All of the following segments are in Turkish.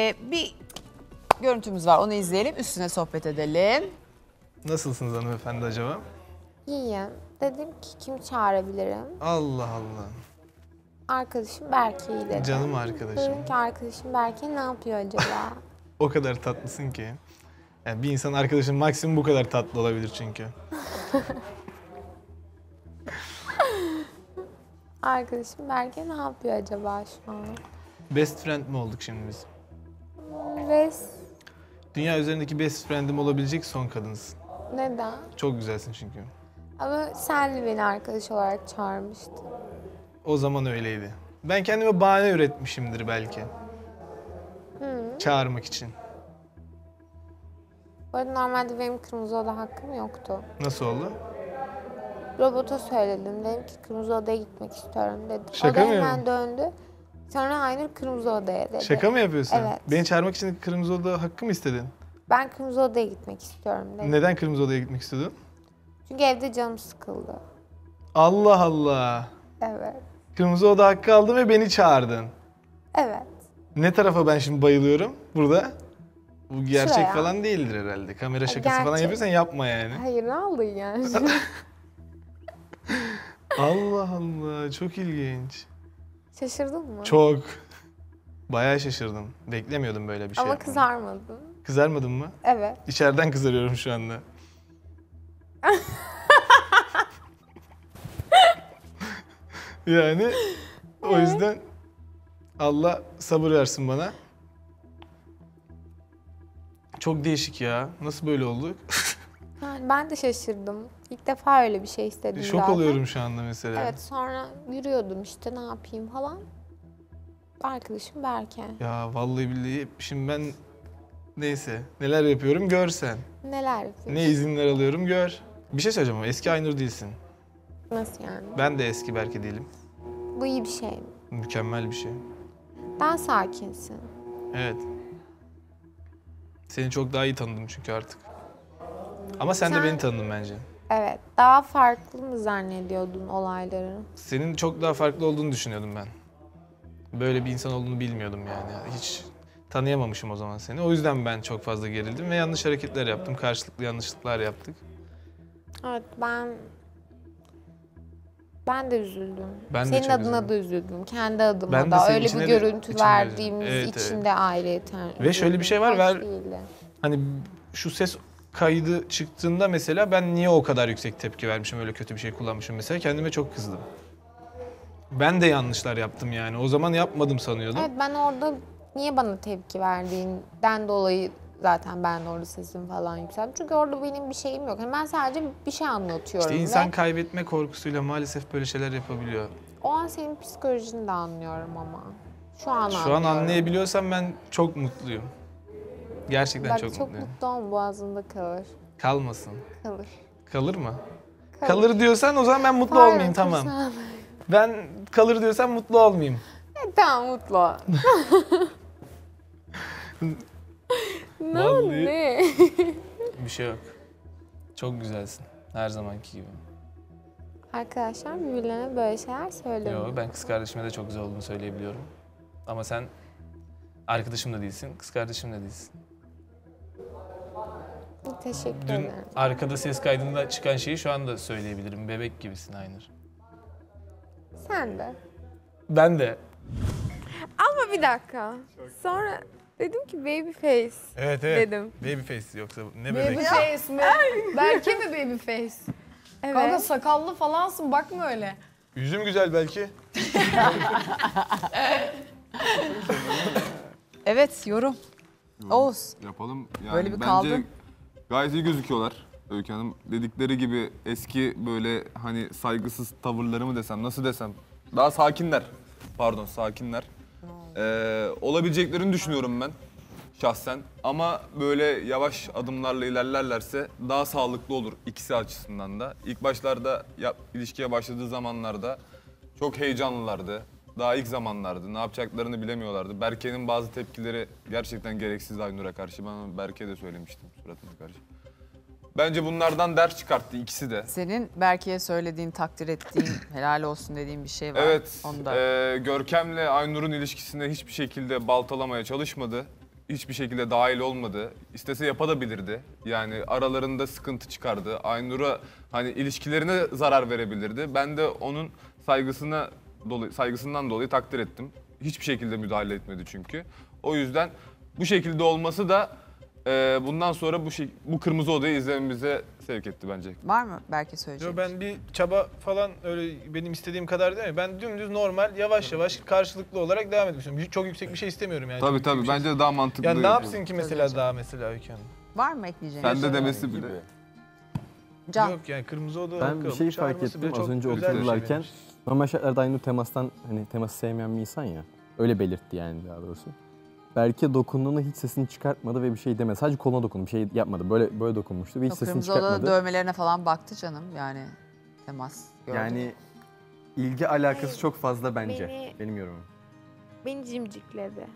Bir görüntümüz var, onu izleyelim, üstüne sohbet edelim. Nasılsınız hanımefendi acaba? İyiyim. Dedim ki kim çağırabilirim? Allah Allah. Arkadaşım Berke'yi dedim. Canım arkadaşım. Dedim ki arkadaşım Berke ne yapıyor acaba? O kadar tatlısın ki. Yani bir insan arkadaşın maksimum bu kadar tatlı olabilir çünkü. Arkadaşım Berke ne yapıyor acaba şu an? Best friend mi olduk şimdi biz? Ve Dünya üzerindeki best friend'im olabilecek son kadınsın. neden? Çok güzelsin çünkü. Ama sen de beni arkadaş olarak çağırmıştın. O zaman öyleydi. Ben kendime bahane üretmişimdir belki. Çağırmak için. Bu arada normalde benim kırmızı oda hakkım yoktu. Nasıl oldu? Robota söyledim. Dedim ki kırmızı odaya gitmek istiyorum dedim. Şaka o da mı hemen ya? döndü. Sonra Aynur kırmızı odaya dedi. Şaka mı yapıyorsun? Evet. Beni çağırmak için kırmızı oda hakkı mı istedin? Ben kırmızı odaya gitmek istiyorum dedim. Neden kırmızı odaya gitmek istiyordun? Çünkü evde canım sıkıldı. Allah Allah. Evet. Kırmızı oda hakkı aldın ve beni çağırdın. Evet. Ne tarafa ben şimdi bayılıyorum burada? Bu gerçek Şuraya. falan değildir herhalde. Kamera şakası falan gerçek. yapıyorsan yapma yani. Hayır ne aldın yani? Allah Allah, çok ilginç. Şaşırdın mı? Çok. Bayağı şaşırdım. Beklemiyordum böyle bir şey. Ama yapmanı. kızarmadın. Kızarmadın mı? Evet. İçeriden kızarıyorum şu anda. Yani o yüzden Allah sabır versin bana. Çok değişik ya. Nasıl böyle oldu? Yani ben de şaşırdım. İlk defa öyle bir şey istedim Şok zaten. oluyorum şu anda mesela. Evet sonra yürüyordum işte ne yapayım falan. Arkadaşım Berke. Ya vallahi billahi şimdi ben neyse neler yapıyorum görsen. Neler yapıyorsun? Ne izinler alıyorum gör. Bir şey söyleyeceğim ama eski Aynur değilsin. Nasıl yani? Ben de eski Berke değilim. Bu iyi bir şey mi? Mükemmel bir şey. Daha sakinsin. Evet. Seni çok daha iyi tanıdım çünkü artık. Ama sen de Sen- beni tanıdın bence. Evet. Daha farklı mı zannediyordun olayları? Senin çok daha farklı olduğunu düşünüyordum ben. Böyle bir insan olduğunu bilmiyordum yani. Hiç tanıyamamışım o zaman seni. O yüzden ben çok fazla gerildim ve yanlış hareketler yaptım. Karşılıklı yanlışlıklar yaptık. Evet ben de üzüldüm. Ben de Senin çok adına üzüldüm. da üzüldüm. Kendi adıma Ben de da. senin Öyle içine bir de görüntü içimde verdiğimiz üzüldüm. Evet, için evet. de ayrıyeten Ve şöyle bir şey var, Hoş değildi. Hani şu ses kaydı çıktığında mesela ben niye o kadar yüksek tepki vermişim, öyle kötü bir şey kullanmışım mesela kendime çok kızdım. Ben de yanlışlar yaptım yani. O zaman yapmadım sanıyordum. Evet ben orada niye bana tepki verdiğinden dolayı zaten ben orada sesim falan yükseldim. Çünkü orada benim bir şeyim yok. Yani ben sadece bir şey anlatıyorum. İşte insan ve kaybetme korkusuyla maalesef böyle şeyler yapabiliyor. o an senin psikolojini de anlıyorum ama. Şu an Şu an anlıyorum. anlayabiliyorsam ben çok mutluyum. Gerçekten Bak çok çok mutluyum. mutlu olma boğazında kalır. Kalmasın. Kalır. Kalır mı? Kalır. Kalır diyorsan o zaman ben mutlu Pardon, olmayayım tamam. kusura- Ben kalır diyorsan mutlu olmayayım. Tamam mutlu ol. Ne? Vallahi Ne? bir şey yok. Çok güzelsin. Her zamanki gibi. Arkadaşlar birbirlerine böyle şeyler söylemiyor. Yo, ben kız kardeşime de çok güzel olduğunu söyleyebiliyorum. Ama sen arkadaşım da değilsin, kız kardeşim de değilsin. Teşekkür Dün ederim. arkada ses kaydında çıkan şeyi şu anda söyleyebilirim. Bebek gibisin Aynur. Sen de. Ben de. Ama bir dakika. Sonra dedim ki baby face. Evet evet. Dedim. Babyface yoksa ne bebek? Babyface mi? Berke mi babyface? Evet. Kanka sakallı falansın bakma öyle. Yüzüm güzel belki. Evet, yorum. Oğuz. Yapalım. Yani Böyle bir bence kaldın. gayet iyi gözüküyorlar Öykü Hanım. Dedikleri gibi eski böyle hani saygısız tavırları mı desem, nasıl desem. Daha sakinler. Pardon, sakinler. Olabileceklerini düşünüyorum ben şahsen. Ama böyle yavaş adımlarla ilerlerlerse daha sağlıklı olur ikisi açısından da. İlk başlarda ilişkiye başladığı zamanlarda çok heyecanlılardı. Daha ilk zamanlardı. Ne yapacaklarını bilemiyorlardı. Berke'nin bazı tepkileri gerçekten gereksiz Aynur'a karşı. Ben Berke'ye de söylemiştim suratına karşı. Bence bunlardan ders çıkarttı ikisi de. Senin Berke'ye söylediğin, takdir ettiğin, helal olsun dediğin bir şey var. Evet, Onu da. Görkem'le Aynur'un ilişkisinde hiçbir şekilde baltalamaya çalışmadı. hiçbir şekilde dahil olmadı. İstese yapabilirdi. Yani aralarında sıkıntı çıkardı. Aynur'a hani ilişkilerine zarar verebilirdi. Ben de onun saygısından dolayı takdir ettim. Hiçbir şekilde müdahale etmedi çünkü. O yüzden bu şekilde olması da bundan sonra bu kırmızı odayı izlememize sevk etti bence. Var mı belki söyleyeceğim? Yo, ben bir çaba falan öyle benim istediğim kadar değil mi? Ben dümdüz normal yavaş yavaş karşılıklı olarak devam etmek istiyorum. Çok yüksek bir şey istemiyorum yani. Tabii Çok yüksek bir bence de daha mantıklı. Yani ne yapıyor. yapsın ki mesela daha mesela Öykü Hanım? Var mı ekleyeceğiniz? Sen de demesi bile. Can. Yok yani kırmızı oda Ben bir şey fark çağırması bile ettim az çok önce özel bir şey otururlarken. benim için. Normal şartlarda Aynur temastan, hani teması sevmeyen bir insan ya. Öyle belirtti yani daha doğrusu. Berke dokunduğunda hiç sesini çıkartmadı ve bir şey demedi. Sadece koluna dokundu, bir şey yapmadı. Böyle dokunmuştu ve hiç Yok, sesini kırmızı odada çıkartmadı. dövmelerine falan baktı canım yani temas gördü. Yani ilgi alakası çok fazla bence. Benim yorumum. Beni cimcikledi.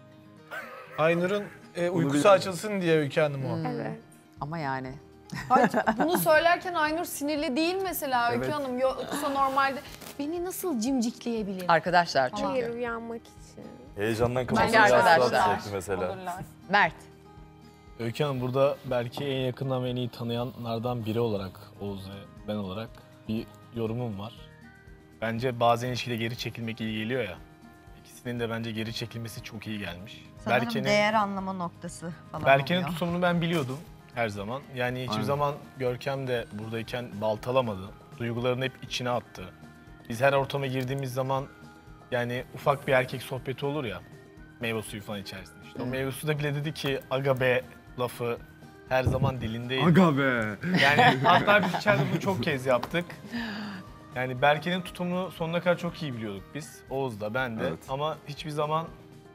Aynur'un uykusu bilmiyorum. açılsın diye Öykü Hanım o. Evet. Ama yani Hayır, bunu söylerken Aynur sinirli değil mesela Öykü Evet. Hanım. Yoksa normalde beni nasıl cimcikleyebilir? arkadaşlar çünkü. Hayır, uyanmak için. Heyecandan Bence kafasını arkadaşlar. yastığa çekti mesela. Olurlar. Mert. Öykü Hanım burada belki en yakından ve en iyi tanıyanlardan biri olarak Oğuz ve ben olarak bir yorumum var. Bence bazen ilişkide geri çekilmek iyi geliyor ya. İkisinin de bence geri çekilmesi çok iyi gelmiş. Sanırım değer anlama noktası falan Berke'nin oluyor. tutumunu ben biliyordum her zaman. Yani hiçbir Aynen. zaman Görkem de buradayken baltalamadı. Duygularını hep içine attı. Biz her ortama girdiğimiz zaman yani ufak bir erkek sohbeti olur ya. Meyve suyu falan içerisinde. İşte o meyve suyu da bile dedi ki aga be lafı her zaman dilindeydi. Aga be. Yani hatta biz içeride bunu çok kez yaptık. Yani Berke'nin tutumunu sonuna kadar çok iyi biliyorduk biz. Oğuz da, ben de. Evet. Ama hiçbir zaman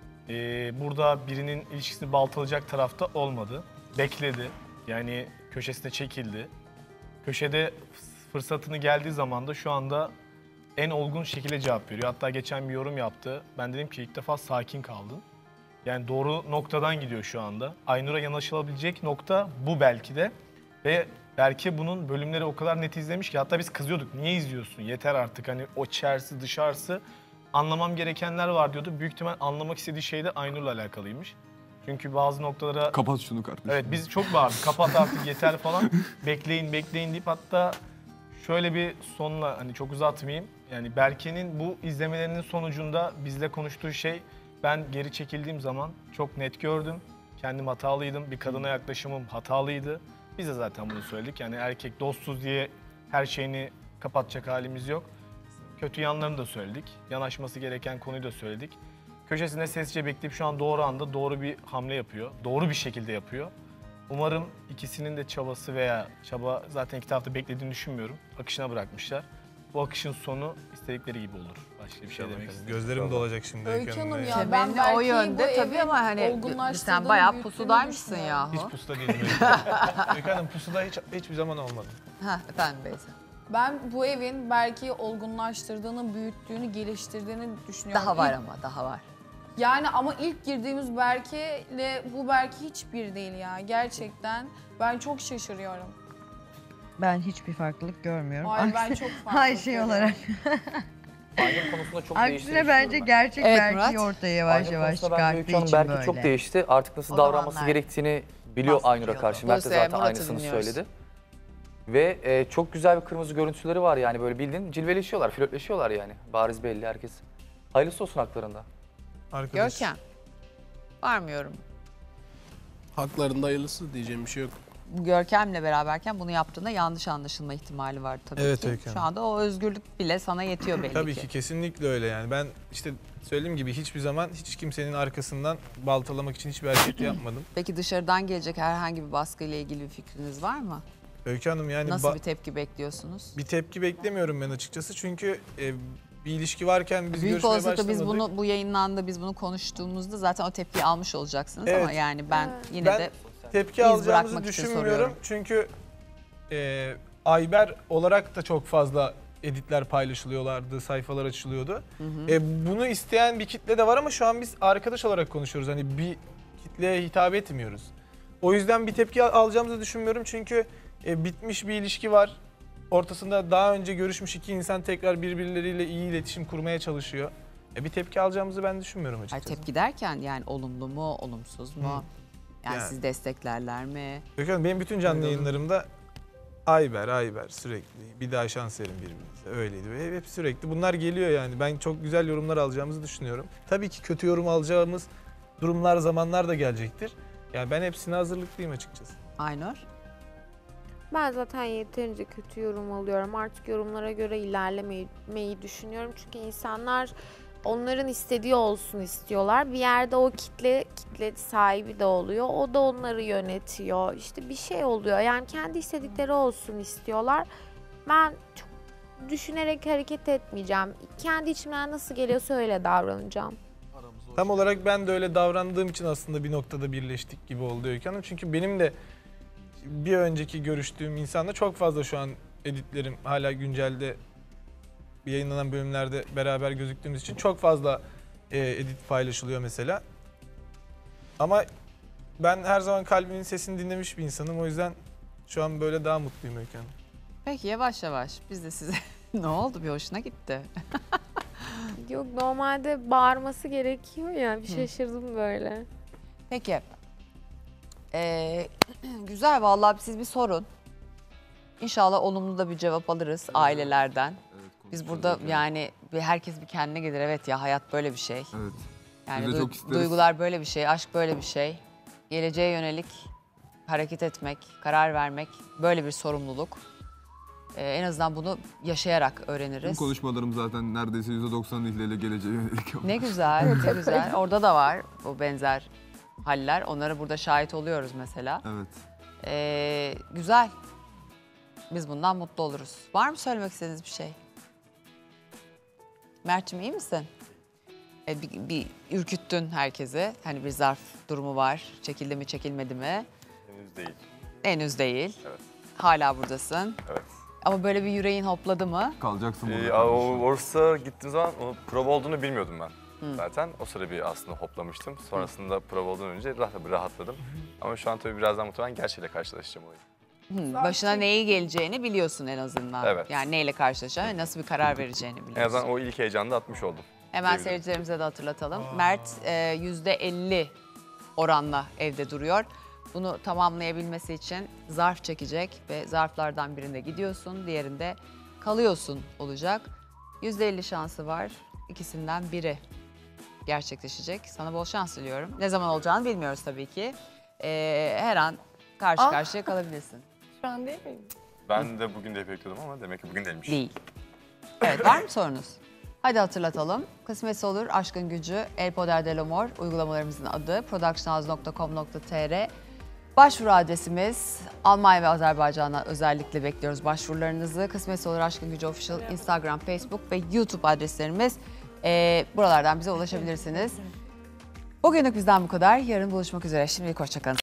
burada birinin ilişkisini baltalayacak tarafta olmadı. Bekledi. Yani köşesine çekildi. Köşede fırsatını geldiği zaman da şu anda en olgun şekilde cevap veriyor. Hatta geçen bir yorum yaptı. Ben dedim ki ilk defa sakin kaldın. Yani doğru noktadan gidiyor şu anda. Aynur'a yanaşılabilecek nokta bu belki de. Ve belki bunun bölümleri o kadar net izlemiş ki hatta biz kızıyorduk. Niye izliyorsun? Yeter artık, hani o içerisi dışarısı. Anlamam gerekenler var diyordu. Büyük ihtimal anlamak istediği şey de Aynur'la alakalıymış. Çünkü bazı noktalara... Kapat şunu kardeşim. Evet, biz çok bağırdık. Kapat artık yeter falan. Bekleyin deyip hatta şöyle bir sonla, hani çok uzatmayayım. Yani Berke'nin bu izlemelerinin sonucunda bizle konuştuğu şey, ben geri çekildiğim zaman çok net gördüm. Kendim hatalıydım. Bir kadına yaklaşımım hatalıydı. Biz de zaten bunu söyledik. Yani erkek dostsuz diye her şeyini kapatacak halimiz yok. Kötü yanlarını da söyledik. Yanaşması gereken konuyu da söyledik. Köşesinde sessizce bekleyip şu an doğru anda doğru bir hamle yapıyor. Doğru bir şekilde yapıyor. Umarım ikisinin de çabası veya çaba zaten iki tarafta beklediğini düşünmüyorum. Akışına bırakmışlar. Bu akışın sonu istedikleri gibi olur. Başka bir şey demek istemiyorum. Gözlerim dolacak şimdi Öykü Hanım Hanım'la ya, yani. ben Temenni o Berke'yi yönde bu tabii evin ama hani olgunlaştırdığını, sen bayağı büyüttüğünü pusudaymışsın düşünüyorum. yahu. Hiç pusuda değilim. Öykü Hanım pusuda hiçbir zaman olmadı. Ha efendim Beyza. Ben bu evin Berke'yi olgunlaştırdığını, büyüttüğünü, geliştirdiğini düşünüyorum. Daha var İlk- ama daha var. Yani ama ilk girdiğimiz Berke ile bu Berke hiçbir değil ya. Gerçekten ben çok şaşırıyorum. Ben hiçbir farklılık görmüyorum. Hayır, ben çok farklı Her şey görüyorum. olarak. Aynur konusunda çok değişti. Aksine bence gerçek Evet, Berke'yi Murat. ortaya yavaş yavaş çıkarttığı Öykü Hanım için belki böyle. çok değişti. Artık nasıl O davranması zamanlar gerektiğini biliyor Aynur'a bahsediyordu. karşı. Mert de Dolayısıyla zaten Murat'ı aynısını dinliyoruz. söyledi. Ve çok güzel bir kırmızı görüntüleri var yani, böyle bildiğin cilveleşiyorlar, flörtleşiyorlar yani. Bariz belli herkes. Hayırlısı olsun haklarında. Arkadaş. Görkem. Var mı yorum? Haklarında hayırlısı diyeceğim bir şey yok. Görkem'le beraberken bunu yaptığında yanlış anlaşılma ihtimali var tabii Evet, ki. Öykü Hanım. Şu anda o özgürlük bile sana yetiyor belli Tabii ki. ki kesinlikle öyle yani. Ben işte söylediğim gibi hiçbir zaman hiç kimsenin arkasından baltalamak için hiçbir hareket yapmadım. Peki dışarıdan gelecek herhangi bir baskıyla ilgili bir fikriniz var mı? Öykü Hanım yani Nasıl bir tepki bekliyorsunuz? bir tepki beklemiyorum ben açıkçası. Çünkü bir ilişki varken biz Büyük görüşmeye olasılıkla biz başlamadık. bu yayınlandı, biz bunu konuştuğumuzda zaten o tepkiyi almış olacaksınız Evet. ama yani ben yine Ben de tepki iz alacağımızı bırakmak için düşünmüyorum. soruyorum. Çünkü Ayber olarak da çok fazla editler paylaşılıyorlardı, sayfalar açılıyordu. Bunu isteyen bir kitle de var ama şu an biz arkadaş olarak konuşuyoruz. Hani bir kitleye hitap etmiyoruz. O yüzden bir tepki alacağımızı düşünmüyorum. Çünkü bitmiş bir ilişki var. Ortasında daha önce görüşmüş iki insan tekrar birbirleriyle iyi iletişim kurmaya çalışıyor. Bir tepki alacağımızı ben düşünmüyorum Ay, açıkçası. tepki derken yani olumlu mu, olumsuz mu? Yani Yani. sizi desteklerler mi? Öykü Hanım, benim bütün canlı yayınlarımda Ayber sürekli. Bir daha şans verin birbirinize. Öyleydi. Hep sürekli. Bunlar geliyor yani. Ben çok güzel yorumlar alacağımızı düşünüyorum. Tabii ki kötü yorum alacağımız durumlar, zamanlar da gelecektir. Yani ben hepsine hazırlıklıyım açıkçası. Aynur? Ben zaten yeterince kötü yorum alıyorum. Artık yorumlara göre ilerlemeyi düşünüyorum. Çünkü insanlar onların istediği olsun istiyorlar. Bir yerde o kitle sahibi de oluyor. O da onları yönetiyor. İşte bir şey oluyor. Yani kendi istedikleri olsun istiyorlar. Ben çok düşünerek hareket etmeyeceğim. Kendi içimden nasıl geliyorsa öyle davranacağım. Tam olarak ben de öyle davrandığım için aslında bir noktada birleştik gibi oldu Öykü Hanım. Çünkü benim de bir önceki görüştüğüm insanla çok fazla şu an editlerim hala güncelde yayınlanan bölümlerde beraber gözüktüğümüz için çok fazla edit paylaşılıyor mesela. Ama ben her zaman kalbimin sesini dinlemiş bir insanım. O yüzden şu an böyle daha mutluyum Öykü Hanım. Peki yavaş yavaş biz de size ne oldu, bir hoşuna gitti. Yok, normalde bağırması gerekiyor ya. Bir şaşırdım böyle. Peki. Güzel vallahi, siz bir sorun. İnşallah olumlu da bir cevap alırız ailelerden. Biz burada yani herkes bir kendine gelir. Evet ya, hayat böyle bir şey. Evet. Yani Biz de çok isteriz. duygular böyle bir şey, aşk böyle bir şey. Geleceğe yönelik hareket etmek, karar vermek böyle bir sorumluluk. En azından bunu yaşayarak Tüm öğreniriz. konuşmalarım zaten neredeyse %90 ihlale geleceğe yönelik. Ne güzel, ne güzel. Orada da var bu benzer haller. Onlara burada şahit oluyoruz mesela. Evet. Güzel. Biz bundan mutlu oluruz. Var mı söylemek istediğiniz bir şey? Mert'cim, iyi misin? Bir ürküttün herkesi. Hani bir zarf durumu var. Çekildi mi, çekilmedi mi? Henüz değil. Henüz değil. Evet. Hala buradasın. Evet. Ama böyle bir yüreğin hopladı mı? Kalacaksın burada. Orası gittiğim zaman o prova olduğunu bilmiyordum ben. Zaten o sıra bir aslında hoplamıştım. Sonrasında prova olduğundan önce rahatladım. Ama şu an tabii birazdan muhtemelen gerçeğiyle karşılaşacağım o yüzden. Başına neyi geleceğini biliyorsun en azından. Evet. Yani neyle karşılaşacağını, nasıl bir karar vereceğini biliyorsun. En azından o ilk heyecanı da atmış oldum. Hemen diyebilirim. seyircilerimize de hatırlatalım. Mert %50 oranla evde duruyor. Bunu tamamlayabilmesi için zarf çekecek ve zarflardan birinde gidiyorsun, diğerinde kalıyorsun olacak. %50 şansı var. İkisinden biri gerçekleşecek. Sana bol şans diliyorum. Ne zaman olacağını bilmiyoruz tabii ki. Her an karşı karşıya kalabilirsin. Şu an değil miyim? Ben de bugün de bekliyordum ama demek ki bugün değilmiş. Değil. Evet, var mı sorunuz? Hadi hatırlatalım. Kısmetse olur, Aşkın Gücü, El Poder del Amor uygulamalarımızın adı, productionhouse.com.tr. Başvuru adresimiz Almanya ve Azerbaycan'dan özellikle bekliyoruz başvurularınızı. Kısmetse olur Aşkın Gücü Official, Instagram, Facebook ve YouTube adreslerimiz. Buralardan bize ulaşabilirsiniz. Bugünlük bizden bu kadar. Yarın buluşmak üzere. Şimdilik hoşçakalın.